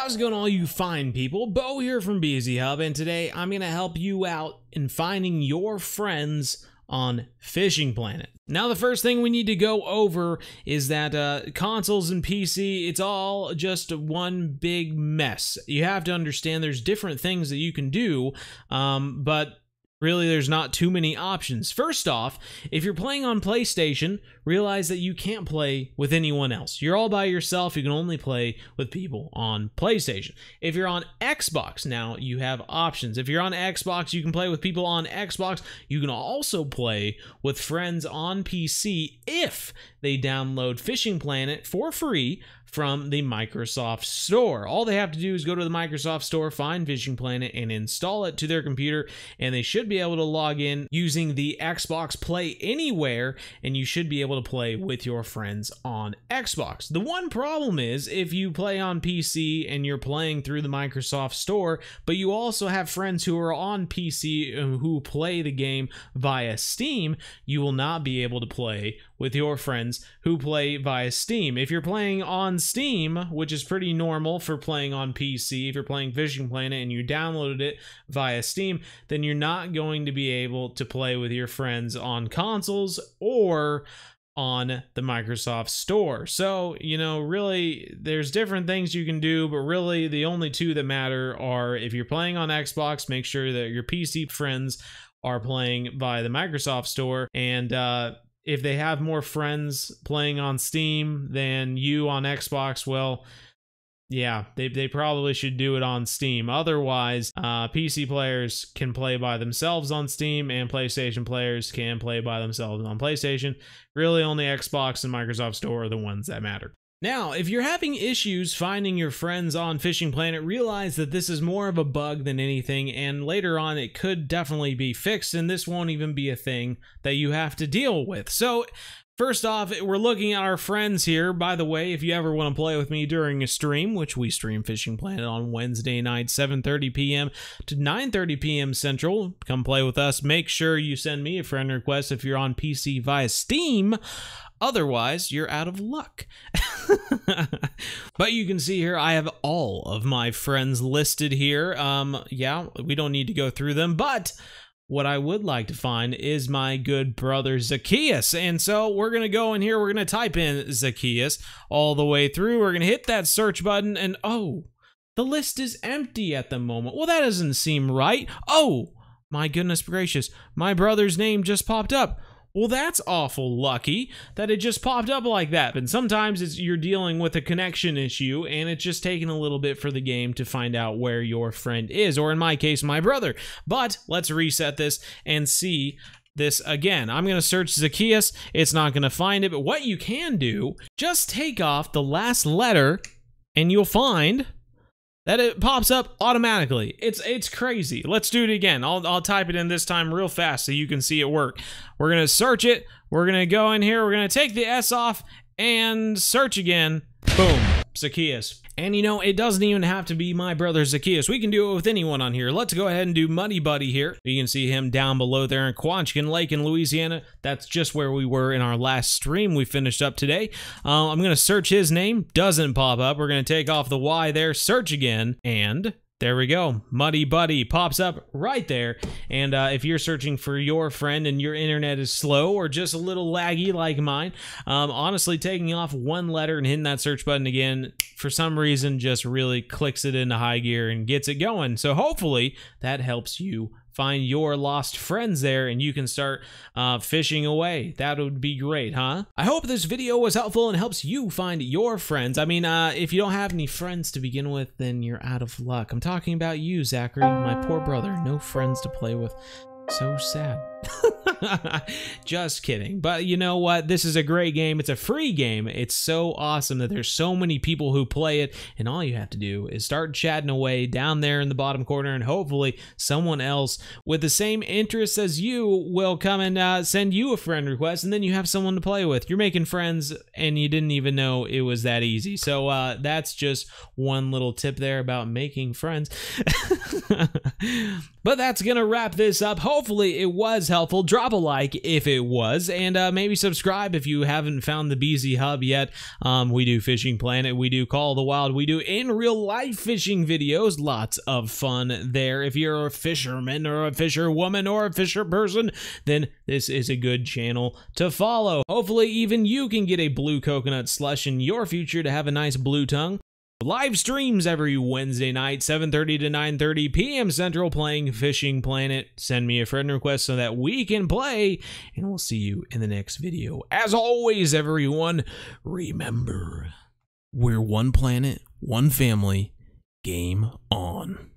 How's it going, all you fine people? Bo here from BZ Hub, and today I'm going to help you out in finding your friends on Fishing Planet. Now, the first thing we need to go over is that consoles and PC, it's all just one big mess. You have to understand there's different things that you can do, but really, there's not too many options. First off, if you're playing on PlayStation, realize that you can't play with anyone else. You're all by yourself. You can only play with people on PlayStation. If you're on Xbox, now you have options. If you're on Xbox, you can play with people on Xbox. You can also play with friends on PC if they download Fishing Planet for free from the Microsoft Store. All they have to do is go to the Microsoft Store, find Fishing Planet, and install it to their computer, and they should be able to log in using the Xbox Play Anywhere, and you should be able to play with your friends on Xbox. The one problem is if you play on PC and you're playing through the Microsoft Store, but you also have friends who are on PC who play the game via Steam, you will not be able to play with your friends who play via Steam. If you're playing on Steam, which is pretty normal for playing on PC, if you're playing Fishing Planet and you downloaded it via Steam, then you're not going to be able to play with your friends on consoles or on the Microsoft Store. So, you know, really, there's different things you can do, but really the only two that matter are if you're playing on Xbox, make sure that your PC friends are playing via the Microsoft Store, and if they have more friends playing on Steam than you on Xbox, well, yeah, they probably should do it on Steam. Otherwise, PC players can play by themselves on Steam, and PlayStation players can play by themselves on PlayStation. Really, only Xbox and Microsoft Store are the ones that matter. Now, if you're having issues finding your friends on Fishing Planet, realize that this is more of a bug than anything, and later on it could definitely be fixed, and this won't even be a thing that you have to deal with. So, first off, we're looking at our friends here. By the way, if you ever want to play with me during a stream, which we stream Fishing Planet on Wednesday night, 7:30 p.m. to 9:30 p.m. Central, come play with us. Make sure you send me a friend request if you're on PC via Steam. Otherwise, you're out of luck. But you can see here, I have all of my friends listed here. Yeah, we don't need to go through them, but what I would like to find is my good brother Zacchaeus. And so we're going to go in here, we're going to type in Zacchaeus all the way through. We're going to hit that search button, and oh, the list is empty at the moment. Well, that doesn't seem right. Oh, my goodness gracious, my brother's name just popped up. Well, that's awful lucky that it just popped up like that. And sometimes you're dealing with a connection issue, and it's just taking a little bit for the game to find out where your friend is, or in my case, my brother. But let's reset this and see this again. I'm going to search Zacchaeus. It's not going to find it, but what you can do, just take off the last letter, and you'll find that it pops up automatically. It's crazy. Let's do it again. I'll type it in this time real fast so you can see it work. We're gonna search it. We're gonna go in here. We're gonna take the S off and search again. Boom, Zacchaeus. And you know, it doesn't even have to be my brother Zacchaeus. We can do it with anyone on here. Let's go ahead and do Muddy Buddy here. You can see him down below there in Quanchican Lake in Louisiana. That's just where we were in our last stream we finished up today. I'm going to search his name. Doesn't pop up. We're going to take off the Y there, search again, and there we go. Muddy Buddy pops up right there. And if you're searching for your friend and your internet is slow or just a little laggy like mine, honestly, taking off one letter and hitting that search button again, for some reason, just really clicks it into high gear and gets it going. So hopefully that helps you find your lost friends there, and you can start fishing away. That would be great, huh? I hope this video was helpful and helps you find your friends. I mean, if you don't have any friends to begin with, then you're out of luck. I'm talking about you, Zachary, my poor brother. No friends to play with. So sad. Just kidding. But you know what? This is a great game. It's a free game. It's so awesome that there's so many people who play it, and all you have to do is start chatting away down there in the bottom corner, and hopefully someone else with the same interests as you will come and send you a friend request, and then you have someone to play with. You're making friends, and you didn't even know it was that easy. So that's just one little tip there about making friends. But that's gonna wrap this up. Hopefully it was helpful. helpful, drop a like if it was, and maybe subscribe if you haven't found the BZ Hub yet. We do Fishing Planet, we do Call of the Wild, we do in real life fishing videos, lots of fun there. If you're a fisherman or a fisherwoman or a fisher person, then this is a good channel to follow. Hopefully even you can get a blue coconut slush in your future to have a nice blue tongue. Live streams every Wednesday night, 7:30 to 9:30 p.m. Central, playing Fishing Planet. Send me a friend request so that we can play, and we'll see you in the next video. As always, everyone, remember, we're one planet, one family. Game on.